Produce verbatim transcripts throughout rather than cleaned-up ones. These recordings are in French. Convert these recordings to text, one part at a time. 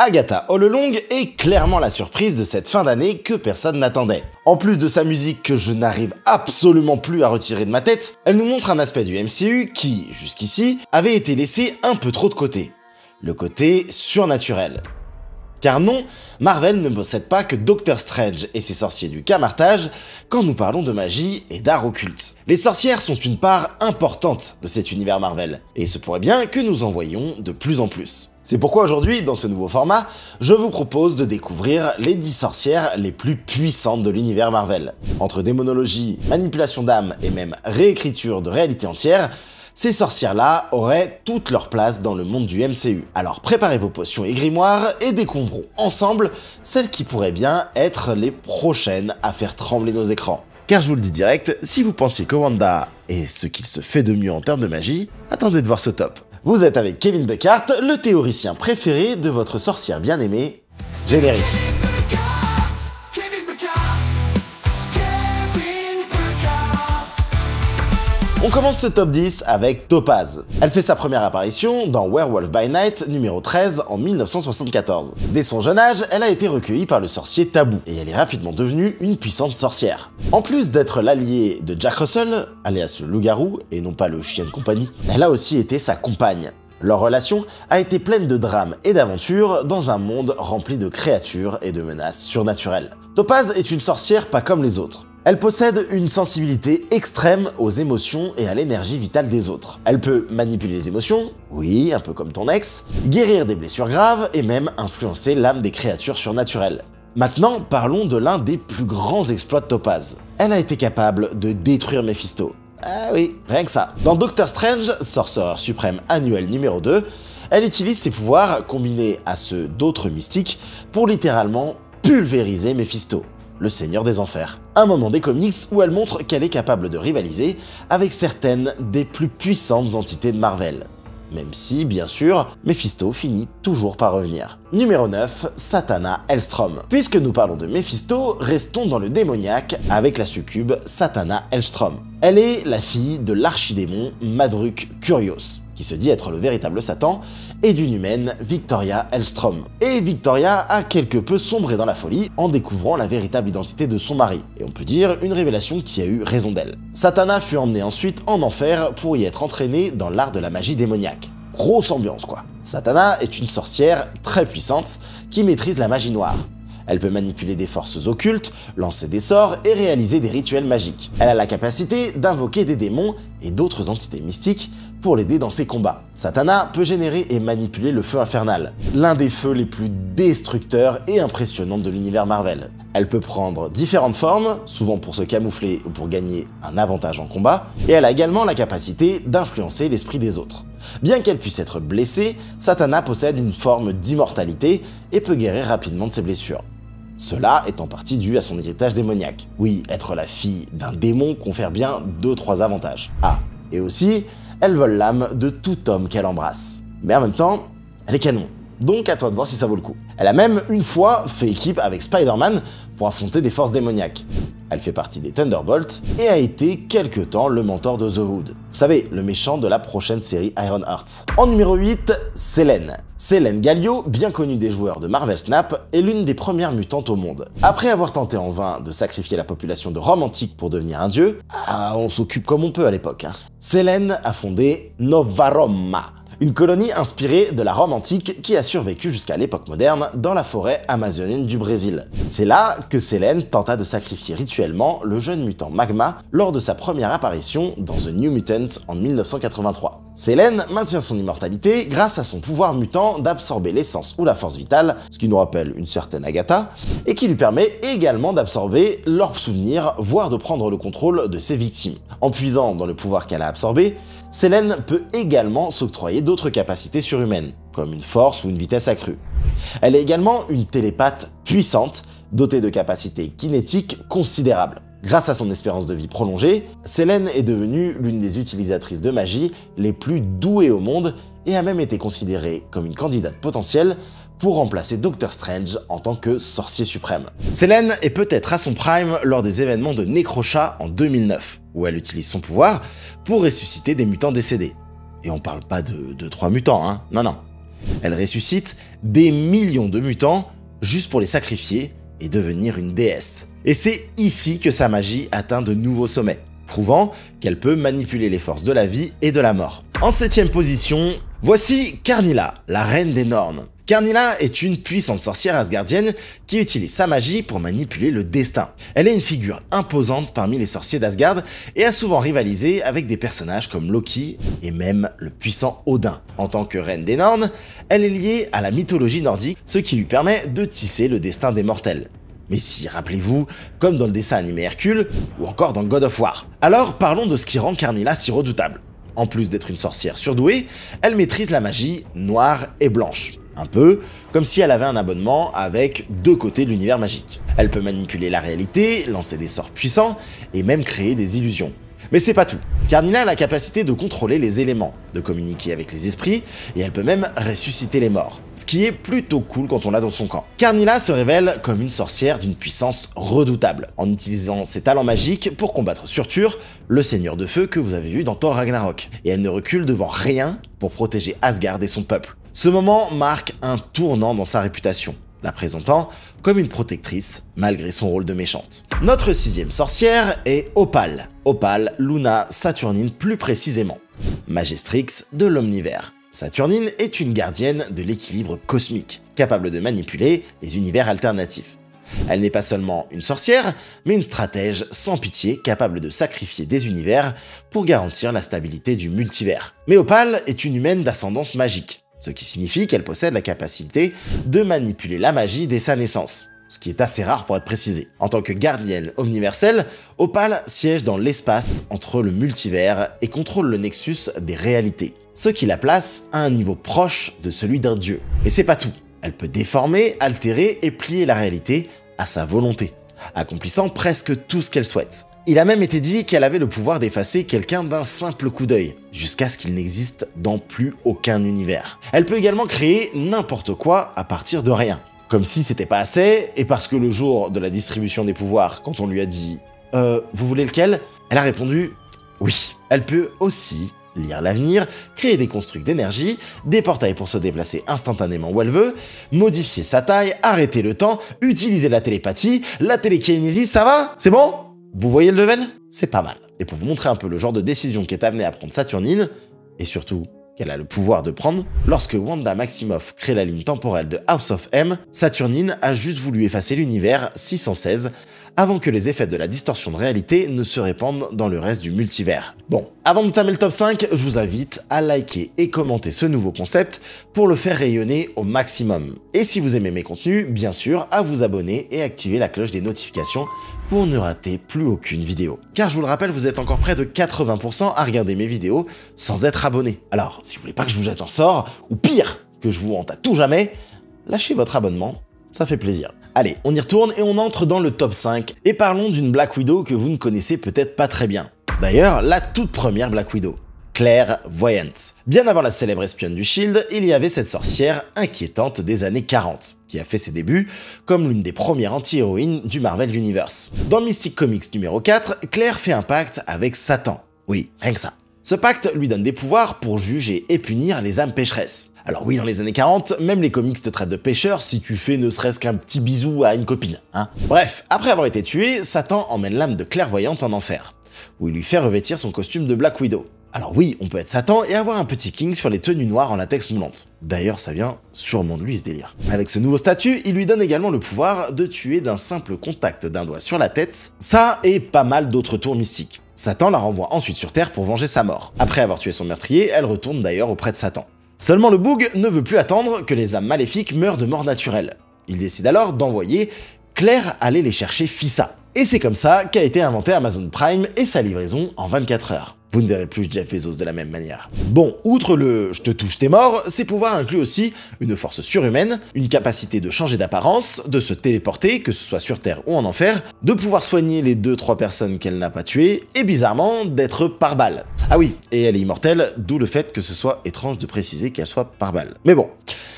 Agatha All Along est clairement la surprise de cette fin d'année que personne n'attendait. En plus de sa musique que je n'arrive absolument plus à retirer de ma tête, elle nous montre un aspect du M C U qui, jusqu'ici, avait été laissé un peu trop de côté. Le côté surnaturel. Car non, Marvel ne possède pas que Doctor Strange et ses sorciers du Camartage quand nous parlons de magie et d'art occulte. Les sorcières sont une part importante de cet univers Marvel, et il se pourrait bien que nous en voyions de plus en plus. C'est pourquoi aujourd'hui, dans ce nouveau format, je vous propose de découvrir les dix sorcières les plus puissantes de l'univers Marvel. Entre démonologie, manipulation d'âme et même réécriture de réalité entière, ces sorcières-là auraient toute leur place dans le monde du M C U. Alors préparez vos potions et grimoires et découvrons ensemble celles qui pourraient bien être les prochaines à faire trembler nos écrans. Car je vous le dis direct, si vous pensiez que Wanda est ce qu'il se fait de mieux en termes de magie, attendez de voir ce top. Vous êtes avec Kevin Buckhart, le théoricien préféré de votre sorcière bien-aimée, générique. On commence ce top dix avec Topaz. Elle fait sa première apparition dans Werewolf by Night numéro treize en mille neuf cent soixante-quatorze. Dès son jeune âge, elle a été recueillie par le sorcier Taboo, et elle est rapidement devenue une puissante sorcière. En plus d'être l'alliée de Jack Russell, alias le loup-garou, et non pas le chien de compagnie, elle a aussi été sa compagne. Leur relation a été pleine de drames et d'aventures dans un monde rempli de créatures et de menaces surnaturelles. Topaz est une sorcière pas comme les autres. Elle possède une sensibilité extrême aux émotions et à l'énergie vitale des autres. Elle peut manipuler les émotions, oui, un peu comme ton ex, guérir des blessures graves et même influencer l'âme des créatures surnaturelles. Maintenant, parlons de l'un des plus grands exploits de Topaz. Elle a été capable de détruire Mephisto. Ah oui, rien que ça. Dans Doctor Strange, Sorcerer suprême annuel numéro deux, elle utilise ses pouvoirs combinés à ceux d'autres mystiques pour littéralement pulvériser Mephisto, le seigneur des enfers. Un moment des comics où elle montre qu'elle est capable de rivaliser avec certaines des plus puissantes entités de Marvel. Même si, bien sûr, Mephisto finit toujours par revenir. Numéro neuf, Satana Hellstrom. Puisque nous parlons de Mephisto, restons dans le démoniaque avec la succube Satana Hellstrom. Elle est la fille de l'archidémon Madruk Curios, qui se dit être le véritable Satan, et d'une humaine, Victoria Hellstrom. Et Victoria a quelque peu sombré dans la folie en découvrant la véritable identité de son mari, et on peut dire une révélation qui a eu raison d'elle. Satana fut emmenée ensuite en enfer pour y être entraînée dans l'art de la magie démoniaque. Grosse ambiance quoi. Satana est une sorcière très puissante qui maîtrise la magie noire. Elle peut manipuler des forces occultes, lancer des sorts et réaliser des rituels magiques. Elle a la capacité d'invoquer des démons et d'autres entités mystiques pour l'aider dans ses combats. Satana peut générer et manipuler le feu infernal, l'un des feux les plus destructeurs et impressionnants de l'univers Marvel. Elle peut prendre différentes formes, souvent pour se camoufler ou pour gagner un avantage en combat, et elle a également la capacité d'influencer l'esprit des autres. Bien qu'elle puisse être blessée, Satana possède une forme d'immortalité et peut guérir rapidement de ses blessures. Cela est en partie dû à son héritage démoniaque. Oui, être la fille d'un démon confère bien deux trois avantages. Ah, et aussi, elle vole l'âme de tout homme qu'elle embrasse. Mais en même temps, elle est canon. Donc à toi de voir si ça vaut le coup. Elle a même une fois fait équipe avec Spider-Man pour affronter des forces démoniaques. Elle fait partie des Thunderbolts et a été quelque temps le mentor de The Hood. Vous savez, le méchant de la prochaine série Ironheart. En numéro huit, Selene. Selene Gallio, bien connue des joueurs de Marvel Snap, est l'une des premières mutantes au monde. Après avoir tenté en vain de sacrifier la population de Rome antique pour devenir un dieu, ah, on s'occupe comme on peut à l'époque, hein. Selene a fondé Nova Roma, une colonie inspirée de la Rome antique qui a survécu jusqu'à l'époque moderne dans la forêt amazonienne du Brésil. C'est là que Selene tenta de sacrifier rituellement le jeune mutant Magma lors de sa première apparition dans The New Mutant en mille neuf cent quatre-vingt-trois. Selene maintient son immortalité grâce à son pouvoir mutant d'absorber l'essence ou la force vitale, ce qui nous rappelle une certaine Agatha, et qui lui permet également d'absorber leurs souvenirs, voire de prendre le contrôle de ses victimes. En puisant dans le pouvoir qu'elle a absorbé, Selene peut également s'octroyer d'autres capacités surhumaines, comme une force ou une vitesse accrue. Elle est également une télépathe puissante, dotée de capacités kinétiques considérables. Grâce à son espérance de vie prolongée, Selene est devenue l'une des utilisatrices de magie les plus douées au monde et a même été considérée comme une candidate potentielle pour remplacer Doctor Strange en tant que sorcier suprême. Selene est peut-être à son prime lors des événements de Necrosha en deux mille neuf, où elle utilise son pouvoir pour ressusciter des mutants décédés. Et on parle pas de, de trois mutants, hein, non non. Elle ressuscite des millions de mutants juste pour les sacrifier et devenir une déesse. Et c'est ici que sa magie atteint de nouveaux sommets, prouvant qu'elle peut manipuler les forces de la vie et de la mort. En septième position, voici Karnilla, la reine des Norns. Karnilla est une puissante sorcière asgardienne qui utilise sa magie pour manipuler le destin. Elle est une figure imposante parmi les sorciers d'Asgard et a souvent rivalisé avec des personnages comme Loki et même le puissant Odin. En tant que reine des Norns, elle est liée à la mythologie nordique, ce qui lui permet de tisser le destin des mortels. Mais si, rappelez-vous, comme dans le dessin animé Hercule ou encore dans God of War. Alors parlons de ce qui rend Karnilla si redoutable. En plus d'être une sorcière surdouée, elle maîtrise la magie noire et blanche. Un peu comme si elle avait un abonnement avec deux côtés de l'univers magique. Elle peut manipuler la réalité, lancer des sorts puissants et même créer des illusions. Mais c'est pas tout. Karnilla a la capacité de contrôler les éléments, de communiquer avec les esprits, et elle peut même ressusciter les morts. Ce qui est plutôt cool quand on l'a dans son camp. Karnilla se révèle comme une sorcière d'une puissance redoutable, en utilisant ses talents magiques pour combattre Surtur, le seigneur de feu que vous avez vu dans Thor Ragnarok. Et elle ne recule devant rien pour protéger Asgard et son peuple. Ce moment marque un tournant dans sa réputation, la présentant comme une protectrice malgré son rôle de méchante. Notre sixième sorcière est Opale. Opale, Luna Saturnine plus précisément, Magistrix de l'Omnivers. Saturnine est une gardienne de l'équilibre cosmique, capable de manipuler les univers alternatifs. Elle n'est pas seulement une sorcière, mais une stratège sans pitié capable de sacrifier des univers pour garantir la stabilité du multivers. Mais Opale est une humaine d'ascendance magique, ce qui signifie qu'elle possède la capacité de manipuler la magie dès sa naissance, ce qui est assez rare pour être précisé. En tant que gardienne omniverselle, Opale siège dans l'espace entre le multivers et contrôle le nexus des réalités, ce qui la place à un niveau proche de celui d'un dieu. Et c'est pas tout, elle peut déformer, altérer et plier la réalité à sa volonté, accomplissant presque tout ce qu'elle souhaite. Il a même été dit qu'elle avait le pouvoir d'effacer quelqu'un d'un simple coup d'œil, jusqu'à ce qu'il n'existe dans plus aucun univers. Elle peut également créer n'importe quoi à partir de rien. Comme si c'était pas assez, et parce que le jour de la distribution des pouvoirs, quand on lui a dit « Euh, vous voulez lequel ?» Elle a répondu « Oui ». Elle peut aussi lire l'avenir, créer des constructs d'énergie, des portails pour se déplacer instantanément où elle veut, modifier sa taille, arrêter le temps, utiliser la télépathie, la télékinésie, ça va? C'est bon? Vous voyez le level? C'est pas mal. Et pour vous montrer un peu le genre de décision qu'est amenée à prendre Saturnine, et surtout qu'elle a le pouvoir de prendre, lorsque Wanda Maximoff crée la ligne temporelle de House of M, Saturnine a juste voulu effacer l'univers six cent seize avant que les effets de la distorsion de réalité ne se répandent dans le reste du multivers. Bon, avant de tamer le top cinq, je vous invite à liker et commenter ce nouveau concept pour le faire rayonner au maximum. Et si vous aimez mes contenus, bien sûr, à vous abonner et activer la cloche des notifications pour ne rater plus aucune vidéo. Car je vous le rappelle, vous êtes encore près de quatre-vingts pour cent à regarder mes vidéos sans être abonné. Alors, si vous voulez pas que je vous jette un sort, ou pire, que je vous hante à tout jamais, lâchez votre abonnement, ça fait plaisir. Allez, on y retourne et on entre dans le top cinq, et parlons d'une Black Widow que vous ne connaissez peut-être pas très bien. D'ailleurs, la toute première Black Widow, Claire Voyant. Bien avant la célèbre espionne du Shield, il y avait cette sorcière inquiétante des années quarante, qui a fait ses débuts comme l'une des premières anti-héroïnes du Marvel Universe. Dans Mystic Comics numéro quatre, Claire fait un pacte avec Satan. Oui, rien que ça. Ce pacte lui donne des pouvoirs pour juger et punir les âmes pécheresses. Alors oui, dans les années quarante, même les comics te traitent de pêcheur si tu fais ne serait-ce qu'un petit bisou à une copine, hein. Bref, après avoir été tué, Satan emmène l'âme de Clairvoyante en enfer, où il lui fait revêtir son costume de Black Widow. Alors oui, on peut être Satan et avoir un petit king sur les tenues noires en latex moulante. D'ailleurs, ça vient sûrement de lui ce délire. Avec ce nouveau statut, il lui donne également le pouvoir de tuer d'un simple contact d'un doigt sur la tête, ça et pas mal d'autres tours mystiques. Satan la renvoie ensuite sur Terre pour venger sa mort. Après avoir tué son meurtrier, elle retourne d'ailleurs auprès de Satan. Seulement le Boog ne veut plus attendre que les âmes maléfiques meurent de mort naturelle. Il décide alors d'envoyer Claire aller les chercher Fissa. Et c'est comme ça qu'a été inventé Amazon Prime et sa livraison en vingt-quatre heures. Vous ne verrez plus Jeff Bezos de la même manière. Bon, outre le « je te touche, t'es mort », ses pouvoirs incluent aussi une force surhumaine, une capacité de changer d'apparence, de se téléporter, que ce soit sur Terre ou en enfer, de pouvoir soigner les deux trois personnes qu'elle n'a pas tuées, et bizarrement, d'être par balle. Ah oui, et elle est immortelle, d'où le fait que ce soit étrange de préciser qu'elle soit par balle. Mais bon.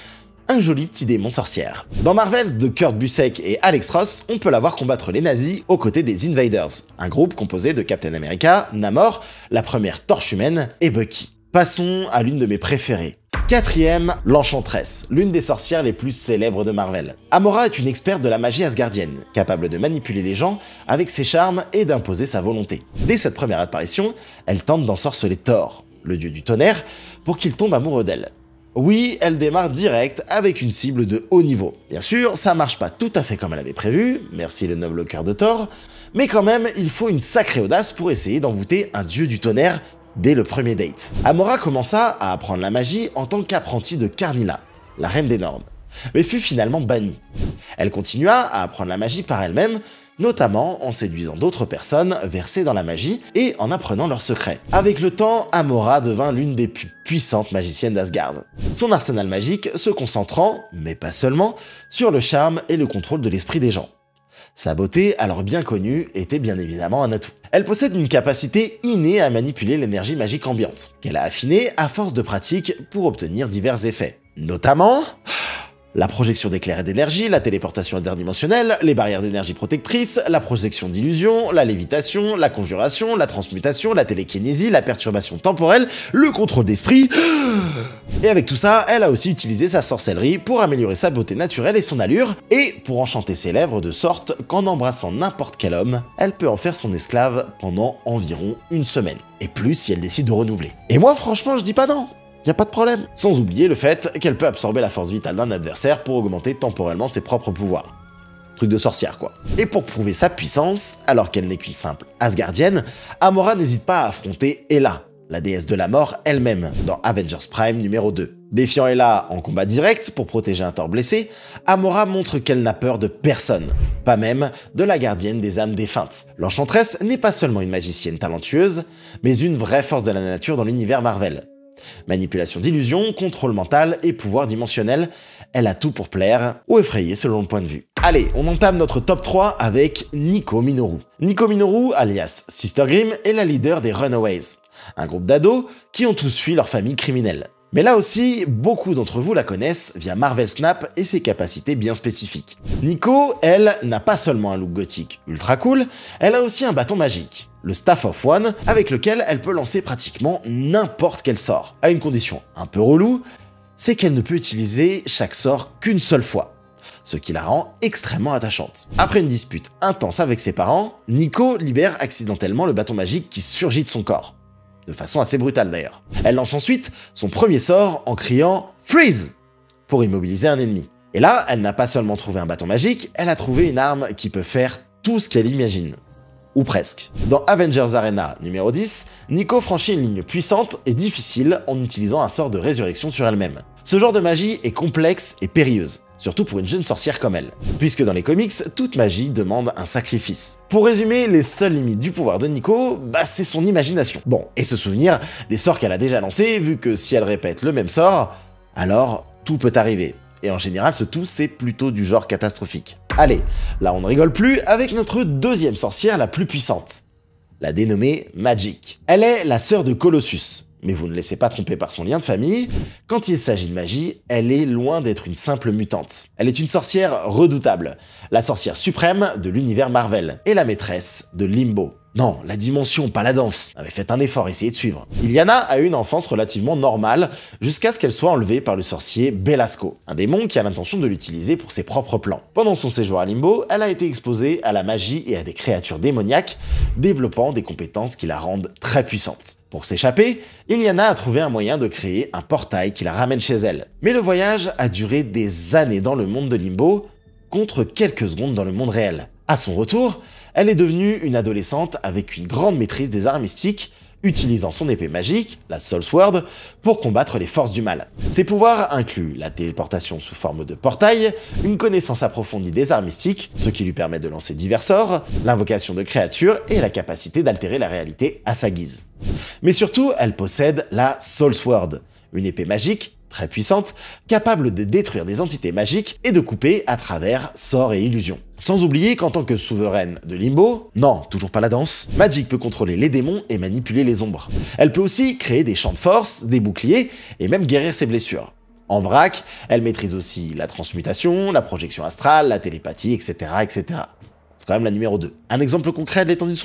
Un joli petit démon sorcière. Dans Marvels de Kurt Busiek et Alex Ross, on peut la voir combattre les nazis aux côtés des Invaders, un groupe composé de Captain America, Namor, la première Torche humaine et Bucky. Passons à l'une de mes préférées. Quatrième, l'Enchantress, l'une des sorcières les plus célèbres de Marvel. Amora est une experte de la magie asgardienne, capable de manipuler les gens avec ses charmes et d'imposer sa volonté. Dès cette première apparition, elle tente d'ensorceler Thor, le dieu du tonnerre, pour qu'il tombe amoureux d'elle. Oui, elle démarre direct avec une cible de haut niveau. Bien sûr, ça marche pas tout à fait comme elle avait prévu, merci le noble cœur de Thor, mais quand même, il faut une sacrée audace pour essayer d'envoûter un dieu du tonnerre dès le premier date. Amora commença à apprendre la magie en tant qu'apprentie de Karnilla, la reine des Norns, mais fut finalement bannie. Elle continua à apprendre la magie par elle-même, notamment en séduisant d'autres personnes versées dans la magie et en apprenant leurs secrets. Avec le temps, Amora devint l'une des plus puissantes magiciennes d'Asgard. Son arsenal magique se concentrant, mais pas seulement, sur le charme et le contrôle de l'esprit des gens. Sa beauté, alors bien connue, était bien évidemment un atout. Elle possède une capacité innée à manipuler l'énergie magique ambiante, qu'elle a affinée à force de pratique pour obtenir divers effets. Notamment la projection d'éclairs et d'énergie, la téléportation interdimensionnelle, les barrières d'énergie protectrices, la projection d'illusion, la lévitation, la conjuration, la transmutation, la télékinésie, la perturbation temporelle, le contrôle d'esprit. Et avec tout ça, elle a aussi utilisé sa sorcellerie pour améliorer sa beauté naturelle et son allure, et pour enchanter ses lèvres de sorte qu'en embrassant n'importe quel homme, elle peut en faire son esclave pendant environ une semaine. Et plus si elle décide de renouveler. Et moi franchement je dis pas non. Y a pas de problème. Sans oublier le fait qu'elle peut absorber la force vitale d'un adversaire pour augmenter temporellement ses propres pouvoirs. Truc de sorcière quoi. Et pour prouver sa puissance, alors qu'elle n'est qu'une simple Asgardienne, Amora n'hésite pas à affronter Hela, la déesse de la mort elle-même, dans Avengers Prime numéro deux. Défiant Hela en combat direct pour protéger un Thor blessé, Amora montre qu'elle n'a peur de personne, pas même de la gardienne des âmes défuntes. L'Enchantress n'est pas seulement une magicienne talentueuse, mais une vraie force de la nature dans l'univers Marvel. Manipulation d'illusions, contrôle mental et pouvoir dimensionnel, elle a tout pour plaire ou effrayer selon le point de vue. Allez, on entame notre top trois avec Nico Minoru. Nico Minoru, alias Sister Grimm, est la leader des Runaways, un groupe d'ados qui ont tous fui leur famille criminelle. Mais là aussi, beaucoup d'entre vous la connaissent via Marvel Snap et ses capacités bien spécifiques. Nico, elle, n'a pas seulement un look gothique ultra cool, elle a aussi un bâton magique, le Staff of One, avec lequel elle peut lancer pratiquement n'importe quel sort. À une condition un peu relou, c'est qu'elle ne peut utiliser chaque sort qu'une seule fois, ce qui la rend extrêmement attachante. Après une dispute intense avec ses parents, Nico libère accidentellement le bâton magique qui surgit de son corps. De façon assez brutale d'ailleurs. Elle lance ensuite son premier sort en criant « Freeze !» pour immobiliser un ennemi. Et là, elle n'a pas seulement trouvé un bâton magique, elle a trouvé une arme qui peut faire tout ce qu'elle imagine. Ou presque. Dans Avengers Arena numéro dix, Nico franchit une ligne puissante et difficile en utilisant un sort de résurrection sur elle-même. Ce genre de magie est complexe et périlleuse, surtout pour une jeune sorcière comme elle, puisque dans les comics, toute magie demande un sacrifice. Pour résumer, les seules limites du pouvoir de Nico, bah c'est son imagination. Bon, et se souvenir des sorts qu'elle a déjà lancés, vu que si elle répète le même sort, alors tout peut arriver. Et en général, ce tout, c'est plutôt du genre catastrophique. Allez, là on ne rigole plus avec notre deuxième sorcière la plus puissante, la dénommée Magik. Elle est la sœur de Colossus. Mais vous ne laissez pas tromper par son lien de famille, quand il s'agit de magie, elle est loin d'être une simple mutante. Elle est une sorcière redoutable, la sorcière suprême de l'univers Marvel, et la maîtresse de Limbo. Non, la dimension, pas la danse. Mais faites un effort, essayez de suivre. Iliana a eu une enfance relativement normale, jusqu'à ce qu'elle soit enlevée par le sorcier Belasco, un démon qui a l'intention de l'utiliser pour ses propres plans. Pendant son séjour à Limbo, elle a été exposée à la magie et à des créatures démoniaques, développant des compétences qui la rendent très puissante. Pour s'échapper, Iliana a trouvé un moyen de créer un portail qui la ramène chez elle. Mais le voyage a duré des années dans le monde de Limbo, contre quelques secondes dans le monde réel. À son retour, elle est devenue une adolescente avec une grande maîtrise des arts mystiques, utilisant son épée magique, la Soul Sword, pour combattre les forces du mal. Ses pouvoirs incluent la téléportation sous forme de portail, une connaissance approfondie des arts mystiques, ce qui lui permet de lancer divers sorts, l'invocation de créatures et la capacité d'altérer la réalité à sa guise. Mais surtout, elle possède la Soul Sword, une épée magique très puissante, capable de détruire des entités magiques et de couper à travers sorts et illusions. Sans oublier qu'en tant que souveraine de Limbo, non, toujours pas la danse, Magik peut contrôler les démons et manipuler les ombres. Elle peut aussi créer des champs de force, des boucliers et même guérir ses blessures. En vrac, elle maîtrise aussi la transmutation, la projection astrale, la télépathie, et cetera et cetera. C'est quand même la numéro deux. Un exemple concret de l'étendue de son pouvoir ?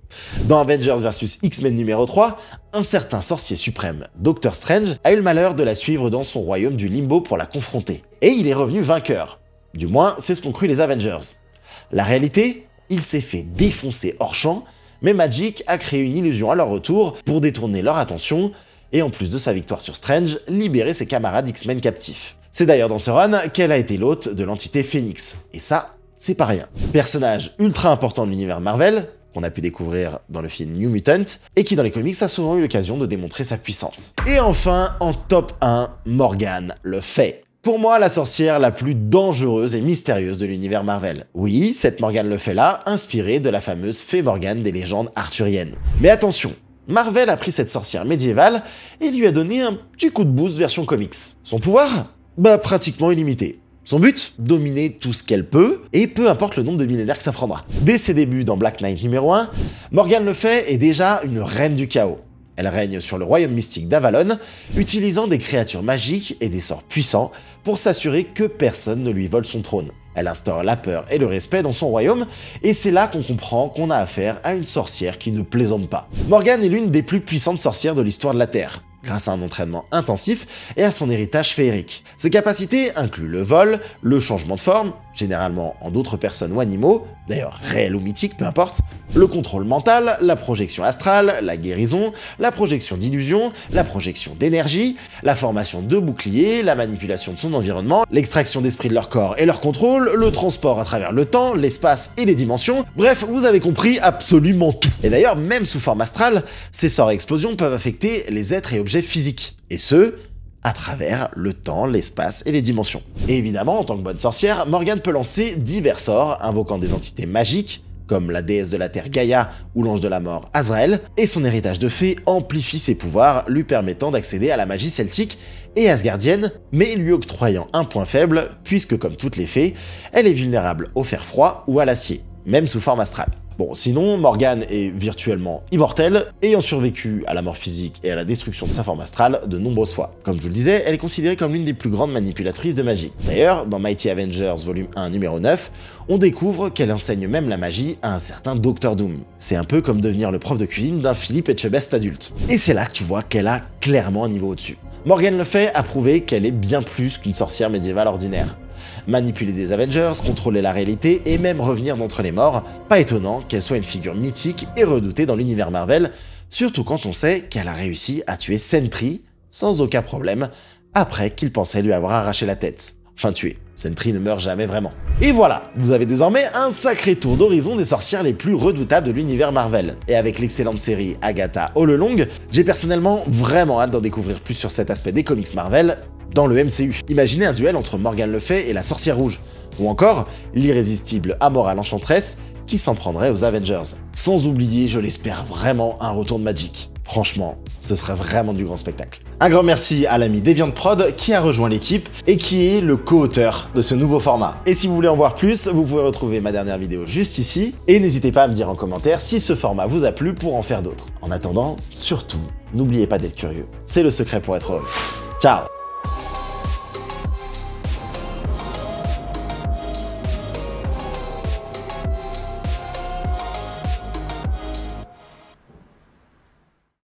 Dans Avengers versus X-Men numéro trois, un certain sorcier suprême, Doctor Strange, a eu le malheur de la suivre dans son royaume du Limbo pour la confronter. Et il est revenu vainqueur. Du moins, c'est ce qu'ont cru les Avengers. La réalité, il s'est fait défoncer hors champ, mais Magik a créé une illusion à leur retour pour détourner leur attention, et en plus de sa victoire sur Strange, libérer ses camarades X-Men captifs. C'est d'ailleurs dans ce run qu'elle a été l'hôte de l'entité Phoenix, et ça, c'est pas rien. Personnage ultra important de l'univers Marvel, qu'on a pu découvrir dans le film New Mutant, et qui dans les comics a souvent eu l'occasion de démontrer sa puissance. Et enfin, en top un, Morgane le Fay. Pour moi, la sorcière la plus dangereuse et mystérieuse de l'univers Marvel. Oui, cette Morgane le Fay-là, inspirée de la fameuse Fée Morgane des légendes arthuriennes. Mais attention, Marvel a pris cette sorcière médiévale et lui a donné un petit coup de boost version comics. Son pouvoir? Bah pratiquement illimité. Son but? Dominer tout ce qu'elle peut, et peu importe le nombre de millénaires que ça prendra. Dès ses débuts dans Black Knight numéro un, Morgane le Fay est déjà une reine du chaos. Elle règne sur le royaume mystique d'Avalon, utilisant des créatures magiques et des sorts puissants pour s'assurer que personne ne lui vole son trône. Elle instaure la peur et le respect dans son royaume, et c'est là qu'on comprend qu'on a affaire à une sorcière qui ne plaisante pas. Morgane est l'une des plus puissantes sorcières de l'histoire de la Terre, grâce à un entraînement intensif et à son héritage féerique. Ses capacités incluent le vol, le changement de forme, généralement en d'autres personnes ou animaux, d'ailleurs réels ou mythiques, peu importe, le contrôle mental, la projection astrale, la guérison, la projection d'illusions, la projection d'énergie, la formation de boucliers, la manipulation de son environnement, l'extraction d'esprit de leur corps et leur contrôle, le transport à travers le temps, l'espace et les dimensions, bref, vous avez compris absolument tout. Et d'ailleurs, même sous forme astrale, ces sorts et explosions peuvent affecter les êtres et objets physiques, et ce, à travers le temps, l'espace et les dimensions. Et évidemment, en tant que bonne sorcière, Morgane peut lancer divers sorts, invoquant des entités magiques, comme la déesse de la Terre Gaïa ou l'ange de la mort Azrael, et son héritage de fée amplifie ses pouvoirs, lui permettant d'accéder à la magie celtique et asgardienne, mais lui octroyant un point faible, puisque comme toutes les fées, elle est vulnérable au fer froid ou à l'acier, même sous forme astrale. Bon, sinon, Morgane est virtuellement immortelle, ayant survécu à la mort physique et à la destruction de sa forme astrale de nombreuses fois. Comme je vous le disais, elle est considérée comme l'une des plus grandes manipulatrices de magie. D'ailleurs, dans Mighty Avengers volume un numéro neuf, on découvre qu'elle enseigne même la magie à un certain Doctor Doom. C'est un peu comme devenir le prof de cuisine d'un Philippe Etchebest adulte. Et c'est là que tu vois qu'elle a clairement un niveau au-dessus. Morgane le Fay a prouvé qu'elle est bien plus qu'une sorcière médiévale ordinaire. Manipuler des Avengers, contrôler la réalité et même revenir d'entre les morts, pas étonnant qu'elle soit une figure mythique et redoutée dans l'univers Marvel, surtout quand on sait qu'elle a réussi à tuer Sentry sans aucun problème, après qu'il pensait lui avoir arraché la tête. Enfin tué, Sentry ne meurt jamais vraiment. Et voilà, vous avez désormais un sacré tour d'horizon des sorcières les plus redoutables de l'univers Marvel. Et avec l'excellente série Agatha All Along, j'ai personnellement vraiment hâte d'en découvrir plus sur cet aspect des comics Marvel dans le M C U. Imaginez un duel entre Morgane le Fay et la sorcière rouge, ou encore l'irrésistible Amoral Enchantress qui s'en prendrait aux Avengers. Sans oublier, je l'espère vraiment, un retour de Magik. Franchement, ce serait vraiment du grand spectacle. Un grand merci à l'ami DeviantProd qui a rejoint l'équipe et qui est le co-auteur de ce nouveau format. Et si vous voulez en voir plus, vous pouvez retrouver ma dernière vidéo juste ici, et n'hésitez pas à me dire en commentaire si ce format vous a plu pour en faire d'autres. En attendant, surtout, n'oubliez pas d'être curieux. C'est le secret pour être heureux. Ciao!